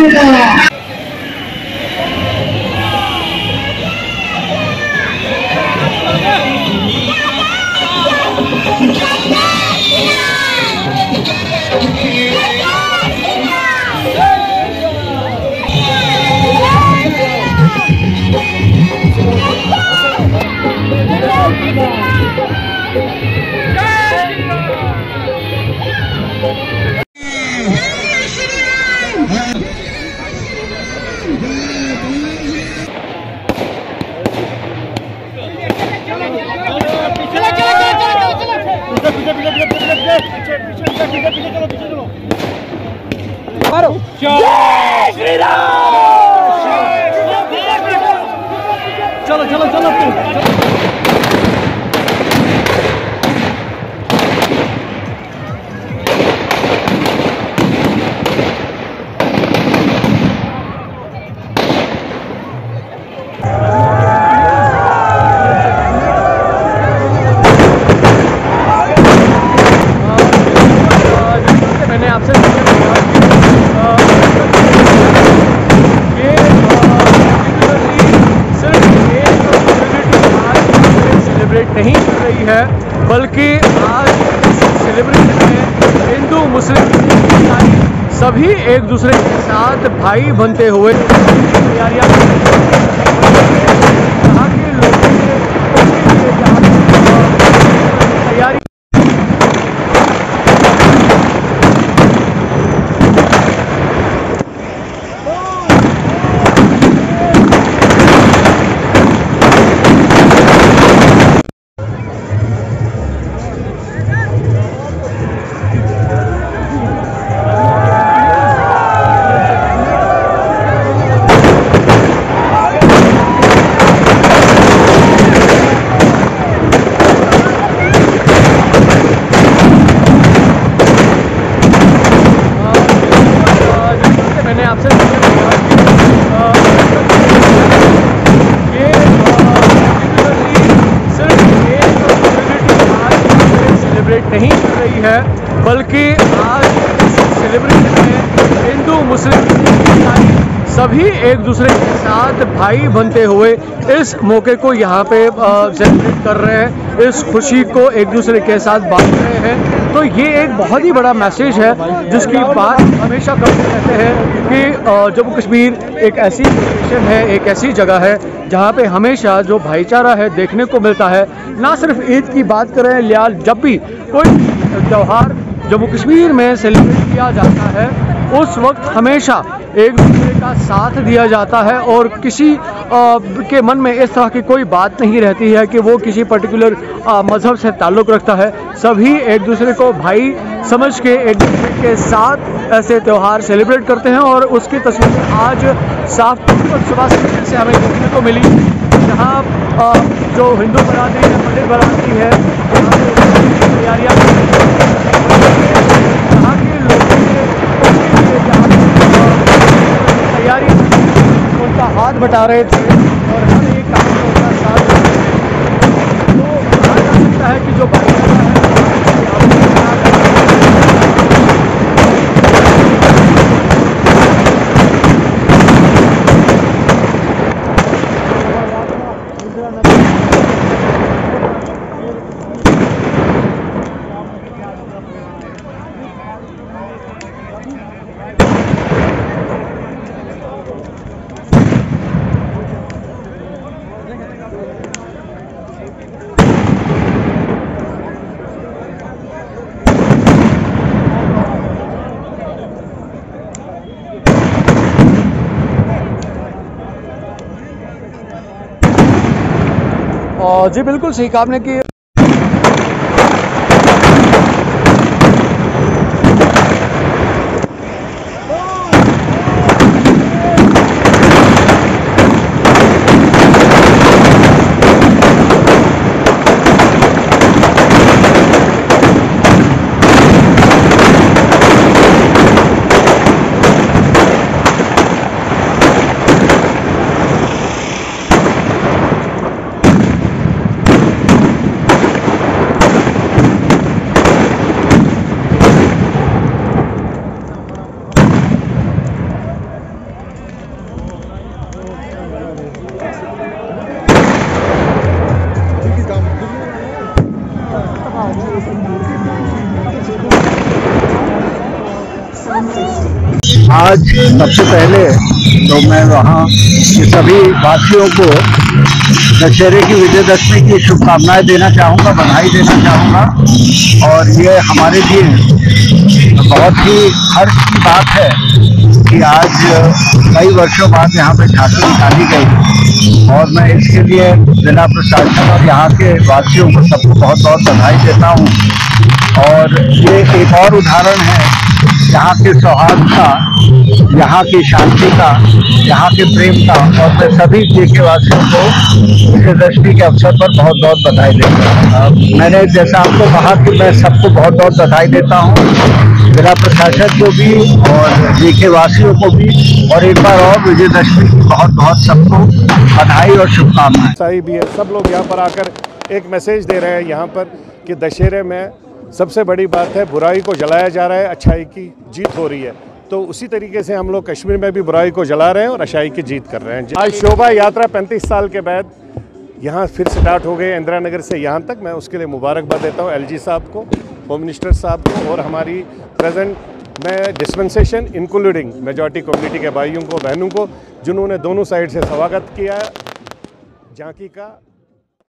चलो चलो चलो मैंने आपसे नहीं कर रही है, बल्कि आज सेलिब्रेशन में हिंदू मुस्लिम सभी एक दूसरे के साथ भाई बनते हुए तैयारियां यहाँ के लोगों तैयारी नहीं कर रही है, बल्कि आज सेलिब्रेशन में हिंदू मुस्लिम सभी एक दूसरे के साथ भाई बनते हुए इस मौके को यहाँ पे सेलिब्रेट कर रहे हैं, इस खुशी को एक दूसरे के साथ बांट रहे हैं। तो ये एक बहुत ही बड़ा मैसेज है जिसकी बात हमेशा करते रहते हैं कि जम्मू कश्मीर एक ऐसी लोकेशन है, एक ऐसी जगह है जहाँ पे हमेशा जो भाईचारा है देखने को मिलता है। ना सिर्फ ईद की बात करें या जब भी कोई त्यौहार जम्मू कश्मीर में सेलिब्रेट किया जाता है उस वक्त हमेशा एक दूसरे का साथ दिया जाता है और किसी के मन में इस तरह की कोई बात नहीं रहती है कि वो किसी पर्टिकुलर मज़हब से ताल्लुक़ रखता है। सभी एक दूसरे को भाई समझ के एक दूसरे के साथ ऐसे त्यौहार सेलिब्रेट करते हैं और उसकी तस्वीर आज साफ सुबह से हमें देखने को मिली, जहाँ जो हिंदू बरादरी है, पंडित बरादरी है, तैयारियाँ यहाँ के लोगों तैयारी उनका हाथ बटा रहे थे और हर एक काम में उनका साथ दे रहे थे। तो कहा जा सकता है कि जो भाईचारा है जी बिल्कुल सही कहा आपने कि आज सबसे पहले तो मैं वहाँ के सभी वासियों को दशहरे की विजयदशमी की शुभकामनाएं देना चाहूँगा, बधाई देना चाहूँगा। और ये हमारे लिए बहुत ही हर्ष की बात है कि आज कई वर्षों बाद यहाँ पे झांकी निकाली गई, और मैं इसके लिए जिला प्रशासन और यहाँ के वासियों को सबको बहुत बहुत बधाई देता हूँ। और ये एक और उदाहरण है यहाँ के सौहार्द का, यहाँ की शांति का, यहाँ के प्रेम का। और मैं सभी जेके वासियों को विजयदशमी के अवसर पर बहुत बहुत बधाई देता हूँ। मैंने जैसा आपको कहा कि मैं सबको बहुत बहुत बधाई देता हूँ, जिला प्रशासन को भी और जेके वासियों को भी, और एक बार और विजयदशमी की बहुत बहुत सबको बधाई और शुभकामनाएं। सही भी है, सब लोग यहाँ पर आकर एक मैसेज दे रहे हैं यहाँ पर कि दशहरे में सबसे बड़ी बात है बुराई को जलाया जा रहा है, अच्छाई की जीत हो रही है। तो उसी तरीके से हम लोग कश्मीर में भी बुराई को जला रहे हैं और अच्छाई की जीत कर रहे हैं। आज शोभा यात्रा 35 साल के बाद यहाँ फिर स्टार्ट हो गई इंदिरा नगर से यहाँ तक। मैं उसके लिए मुबारकबाद देता हूँ एलजी साहब को, होम मिनिस्टर साहब को, और हमारी प्रेजेंट में डिस्पेंसेशन इंक्लूडिंग मेजॉरिटी कम्युनिटी के भाइयों को, बहनों को, जिन्होंने दोनों साइड से स्वागत किया झांकी का।